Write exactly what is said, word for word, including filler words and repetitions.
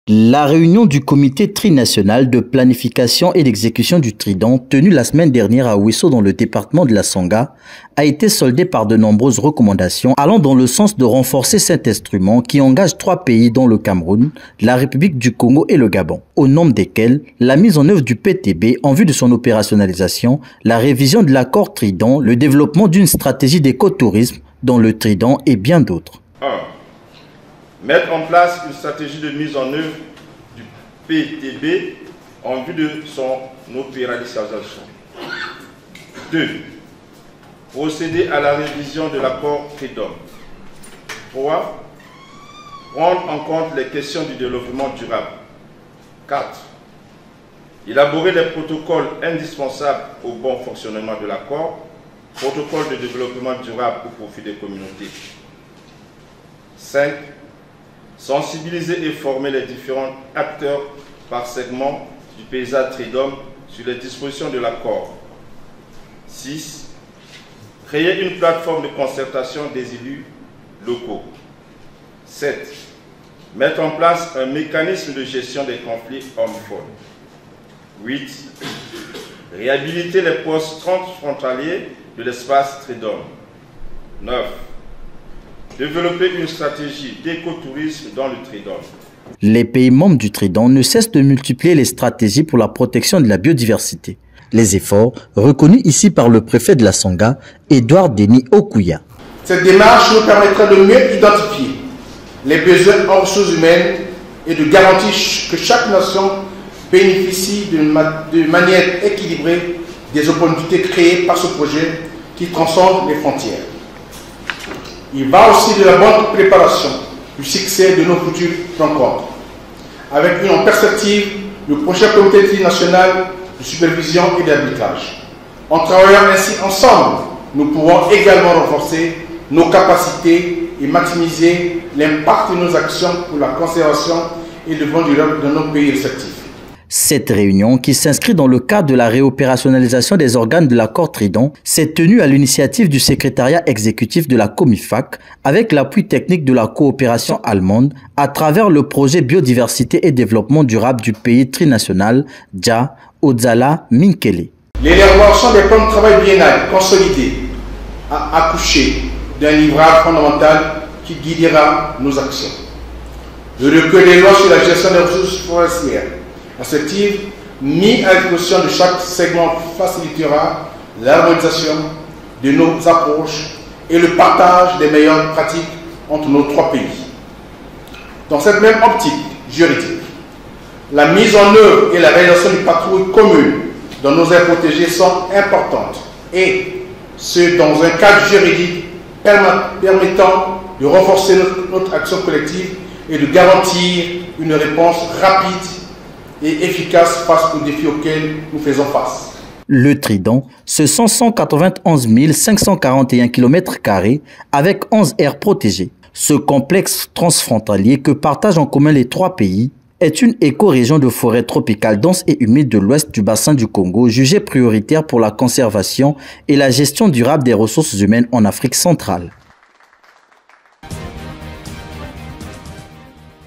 La réunion du comité trinational de planification et d'exécution du Trident, tenue la semaine dernière à Ouesso dans le département de la Songa, a été soldée par de nombreuses recommandations allant dans le sens de renforcer cet instrument qui engage trois pays dont le Cameroun, la République du Congo et le Gabon, au nombre desquels la mise en œuvre du P T B en vue de son opérationnalisation, la révision de l'accord Trident, le développement d'une stratégie d'écotourisme dans le Trident et bien d'autres. un. Mettre en place une stratégie de mise en œuvre du P T B en vue de son opérationnalisation. deux. Procéder à la révision de l'accord Trident. trois. Prendre en compte les questions du développement durable. quatre. Élaborer les protocoles indispensables au bon fonctionnement de l'accord, protocole de développement durable au profit des communautés. cinq. Sensibiliser et former les différents acteurs par segment du paysage Trident sur les dispositions de l'accord. six. Créer une plateforme de concertation des élus locaux. sept. Mettre en place un mécanisme de gestion des conflits hommes-femmes. huit. Réhabiliter les postes transfrontaliers de l'espace Trident. neuf. Développer une stratégie d'écotourisme dans le Trident. Les pays membres du Trident ne cessent de multiplier les stratégies pour la protection de la biodiversité. Les efforts, reconnus ici par le préfet de la Songa, Edouard Denis Okuya. Cette démarche nous permettra de mieux identifier les besoins en ressources humaines et de garantir que chaque nation bénéficie de, ma de manière équilibrée des opportunités créées par ce projet qui transcende les frontières. Il va aussi de la bonne préparation du succès de nos futures rencontres, avec une en perspective le prochain comité trinational de supervision et d'arbitrage. En travaillant ainsi ensemble, nous pourrons également renforcer nos capacités et maximiser l'impact de nos actions pour la conservation et le développement durable de nos pays respectifs. Cette réunion, qui s'inscrit dans le cadre de la réopérationnalisation des organes de l'accord Trident, s'est tenue à l'initiative du secrétariat exécutif de la Comifac avec l'appui technique de la coopération allemande à travers le projet Biodiversité et Développement durable du pays trinational D J A Odzala Minkele. L'élaboration des plans de travail biennal consolidés a accouché d'un livrable fondamental qui guidera nos actions. Le recueil des lois sur la gestion des ressources forestières assertive mis à disposition de chaque segment facilitera l'harmonisation de nos approches et le partage des meilleures pratiques entre nos trois pays. Dans cette même optique juridique, la mise en œuvre et la réalisation d'une patrouille commune dans nos aires protégées sont importantes, et ce dans un cadre juridique permettant de renforcer notre, notre action collective et de garantir une réponse rapide et efficace face aux défis auxquels nous faisons face. Le Trident, ce sont cent quatre-vingt-onze mille cinq cent quarante et un kilomètres carrés avec onze aires protégées. Ce complexe transfrontalier que partagent en commun les trois pays est une écorégion de forêts tropicales denses et humides de l'ouest du bassin du Congo, jugée prioritaire pour la conservation et la gestion durable des ressources humaines en Afrique centrale.